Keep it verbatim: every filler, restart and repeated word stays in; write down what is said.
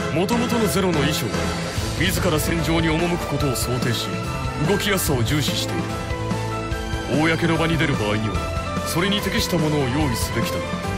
もともとのゼロの衣装は自ら戦場に赴くことを想定し、動きやすさを重視している。公の場に出る場合にはそれに適したものを用意すべきだが、